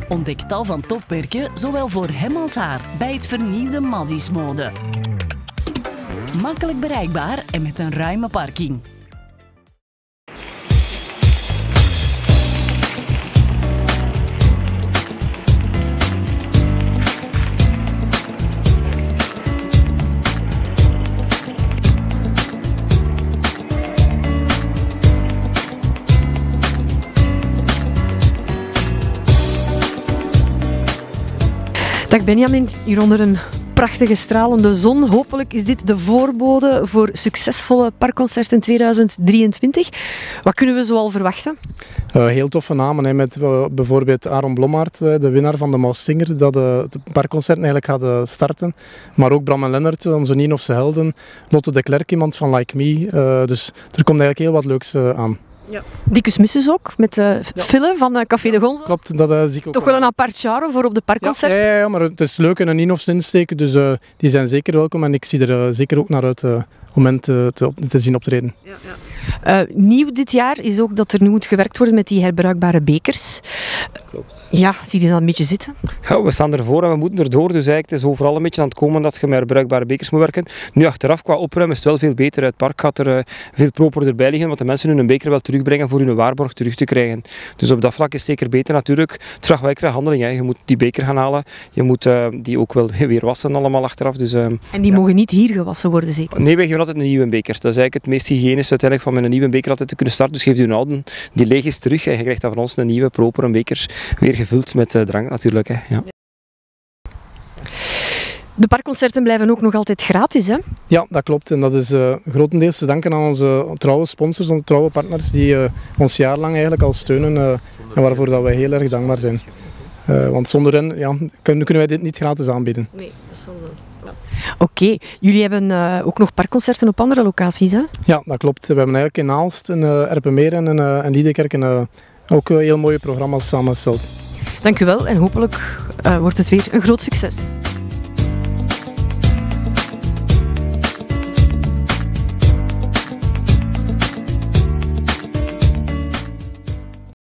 Ontdek tal van topmerken, zowel voor hem als haar, bij het vernieuwde Maddis Mode. Makkelijk bereikbaar en met een ruime parking. Dag Benjamin, hier onder een prachtige stralende zon. Hopelijk is dit de voorbode voor succesvolle parkconcerten 2023. Wat kunnen we zoal verwachten? Heel toffe namen, hè, met bijvoorbeeld Aaron Blommaert, de winnaar van de Maus Singer, dat het parkconcert eigenlijk gaat starten. Maar ook Bram en Lennart, onze Nienhofse helden. Lotte de Klerk, iemand van Like Me. Dus er komt eigenlijk heel wat leuks aan. Ja. Dicus Missus ook, met Fille van Café de Gonzo. Klopt, dat zie ik ook. Toch wel een apart genre voor op de parkconcerten? Ja, maar het is leuk en een Nienhofse insteek, dus die zijn zeker welkom en ik zie er zeker ook naar uit om hen te zien optreden. Nieuw dit jaar is ook dat er nu moet gewerkt worden met die herbruikbare bekers. Klopt. Ja, zie je dat een beetje zitten? Ja, we staan ervoor en we moeten erdoor, dus eigenlijk het is overal een beetje aan het komen dat je met herbruikbare bekers moet werken. Nu achteraf, qua opruimen is het wel veel beter. Het park gaat er veel proper erbij liggen, want de mensen hun beker wel terugbrengen voor hun waarborg terug te krijgen. Dus op dat vlak is het zeker beter natuurlijk. Het vraagt wel extra handeling. Hè. Je moet die beker gaan halen, je moet die ook wel weer wassen allemaal achteraf. Dus, en die mogen niet hier gewassen worden zeker? Nee, wij geven altijd een nieuwe beker. Dat is eigenlijk het meest hygiënisch uiteindelijk van met een nieuwe beker altijd te kunnen starten. Dus geef je een oude die leeg is terug en je krijgt dan van ons een nieuwe propere beker weer gevuld met drank natuurlijk. Hè. Ja. De parkconcerten blijven ook nog altijd gratis, hè? Ja, dat klopt. En dat is grotendeels te danken aan onze trouwe sponsors, onze trouwe partners die ons jaarlang eigenlijk al steunen en waarvoor dat wij heel erg dankbaar zijn. Want zonder hen kunnen wij dit niet gratis aanbieden. Nee, dat zal wel. Oké, jullie hebben ook nog parkconcerten op andere locaties, hè? Ja, dat klopt. We hebben eigenlijk in Aalst, in Erpenmeer en Liedekerk ook heel mooie programma's samengesteld. Dank u wel en hopelijk wordt het weer een groot succes.